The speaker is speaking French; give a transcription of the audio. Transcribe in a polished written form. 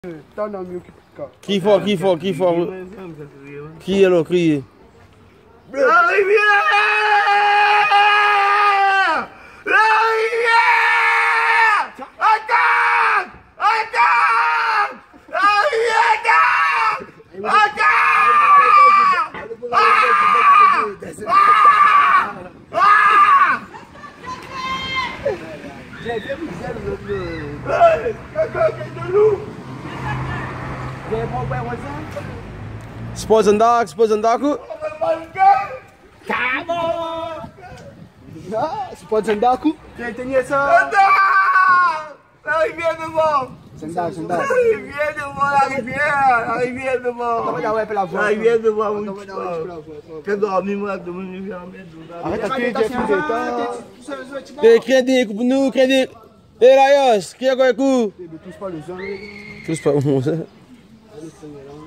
Tá na minha que fica. Qui fort? Qui est là, crier? La rivière! La rivière! Attaque! Attaque! La rivière attaque! Attaque! Sports and Dogs. Sport Sandaku? Quem tem essa? La rivière devant! Sandal. La rivière devant, la rivière devant! La rivière devant, oui. Que dormir, moi, de mon niveau en mettre. Arrête, Crédit, pour nous, crédit. Et Rayos, qui est quoi, coup? Tous pas les gens. Tous pas,